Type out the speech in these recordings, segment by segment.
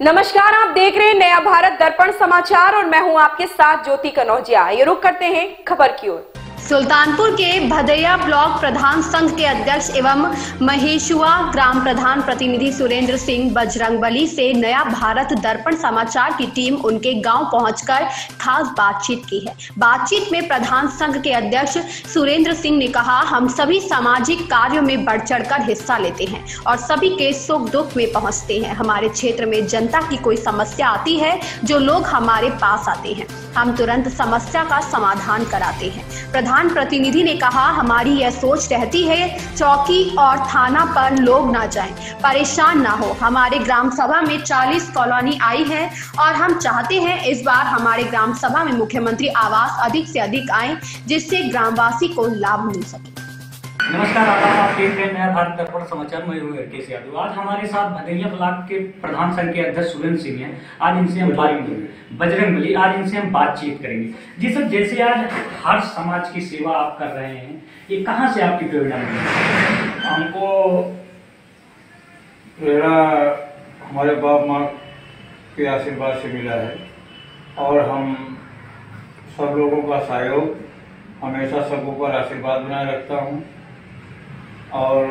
नमस्कार, आप देख रहे हैं नया भारत दर्पण समाचार और मैं हूं आपके साथ ज्योति कनौजिया। ये रुख करते हैं खबर की ओर। सुल्तानपुर के भदैया ब्लॉक प्रधान संघ के अध्यक्ष एवं महेशुआ ग्राम प्रधान प्रतिनिधि सुरेंद्र सिंह बजरंगबली से नया भारत दर्पण समाचार की टीम उनके गांव पहुंचकर खास बातचीत की है। बातचीत में प्रधान संघ के अध्यक्ष सुरेंद्र सिंह ने कहा, हम सभी सामाजिक कार्यों में बढ़ चढ़कर हिस्सा लेते हैं और सभी के सुख दुख में पहुंचते हैं। हमारे क्षेत्र में जनता की कोई समस्या आती है जो लोग हमारे पास आते हैं, हम तुरंत समस्या का समाधान कराते हैं। प्रधान प्रतिनिधि ने कहा, हमारी यह सोच रहती है चौकी और थाना पर लोग ना जाएं, परेशान ना हो। हमारे ग्राम सभा में 40 कॉलोनी आई है और हम चाहते हैं इस बार हमारे ग्राम सभा में मुख्यमंत्री आवास अधिक से अधिक आए जिससे ग्रामवासी को लाभ मिल सके। नमस्कार, आप देख रहे हैं नया भारत दर्पण समाचार। मैं हूं हरकेश यादव। आज हमारे साथ भदैया ब्लॉक के प्रधान संघ के अध्यक्ष सुरेंद्र सिंह हैं। आज इनसे हम बजरंगबली आज इनसे हम बातचीत करेंगे। जी सर, जैसे आज हर समाज की सेवा आप कर रहे हैं, ये कहाँ से आपकी प्रेरणा मिली? हमको प्रेरणा हमारे बाप माँ के आशीर्वाद से मिला है और हम सब लोगों का सहयोग हमेशा सबको पर आशीर्वाद बनाए रखता हूँ और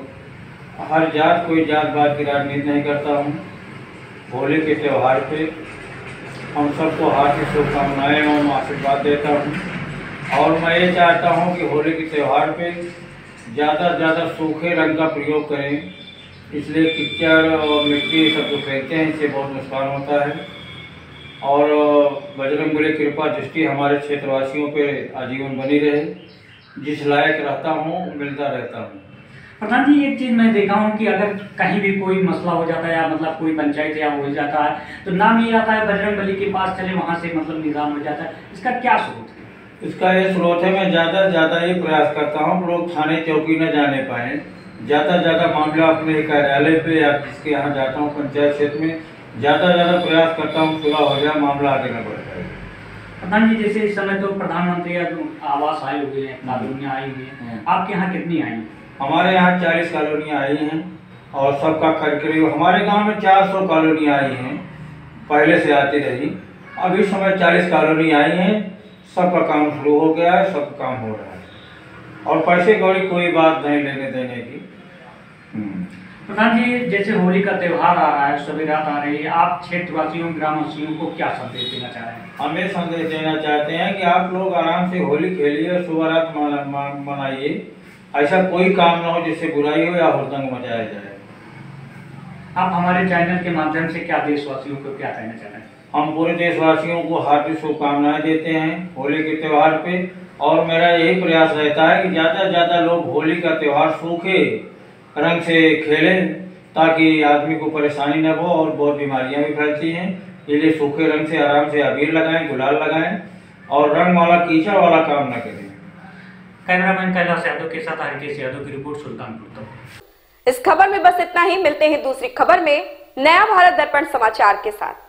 हर जात कोई जात पात की राजनीति नहीं करता हूँ। होली के त्यौहार पे हम सबको हार्दिक शुभकामनाएं और आशीर्वाद देता हूँ और मैं ये चाहता हूँ कि होली के त्यौहार पे ज़्यादा से ज़्यादा सूखे रंग का प्रयोग करें, इसलिए कीचड़ और मिट्टी सब जो फेंकते हैं इससे बहुत नुकसान होता है और बजरंगबली कृपा दृष्टि हमारे क्षेत्रवासियों पे आजीवन बनी रहे। जिस लायक रहता हूँ मिलता रहता हूँ। प्रधान जी, एक चीज मैं देखा हूँ कि अगर कहीं भी कोई मसला हो जाता है या मतलब कोई पंचायत या हो जाता है तो नाम ये आता है बजरंगबली के पास चले, वहाँ से मतलब निदान हो जाता है। इसका क्या स्रोत है? इसका ये स्रोत है, मैं ज़्यादा से ज़्यादा ये प्रयास करता हूँ लोग थाने चौकी न जाने पाए। ज़्यादा से ज़्यादा मामला अपने कार्यालय पे या जिसके यहाँ जाता हूँ पंचायत क्षेत्र में ज़्यादा से ज़्यादा प्रयास करता हूँ पूरा हो जाए, मामला आगे न बढ़ जाए। प्रधान जी, जैसे इस समय तो प्रधानमंत्री आवास आए हुए हैं, कॉलोनियाँ आई हुई हैं, आपके यहाँ कितनी आई? हमारे यहाँ 40 कॉलोनियाँ आई हैं और सबका करीब हमारे गांव में 400 कॉलोनियाँ आई हैं, पहले से आती रही। अब इस समय 40 कॉलोनी आई हैं, सबका काम शुरू हो गया है, सब काम हो रहा है और पैसे कौड़ी कोई बात नहीं लेने देने की। प्रधान जी, जैसे होली का त्यौहार आ रहा है, सवेरात आ रही है, आप क्षेत्रवासियों ग्रामवासियों को क्या संदेश देना चाह रहे हैं? हम ये संदेश देना चाहते हैं कि आप लोग आराम से होली खेलिए, शुभ रात मनाइए। ऐसा कोई काम ना हो जिससे बुराई हो या हुड़दंग मचाया जाए। आप हमारे चैनल के माध्यम से क्या देशवासियों को क्या कहना चाह रहे हैं? हम पूरे देशवासियों को हार्दिक शुभकामनाएं देते हैं होली के त्यौहार पे और मेरा यही प्रयास रहता है कि ज़्यादा से ज़्यादा लोग होली का त्यौहार सूखे रंग से खेलें ताकि आदमी को परेशानी न हो और बहुत बीमारियां भी फैलती हैं। इसलिए सूखे रंग से आराम से अबीर लगाएं, गुलाल लगाएं और रंग वाला कीचड़ वाला काम न करें। कैमरामैन कैलाश यादव के साथ हरकेश यादव की रिपोर्ट, सुल्तानपुर। इस खबर में बस इतना ही। मिलते हैं दूसरी खबर में नया भारत दर्पण समाचार के साथ।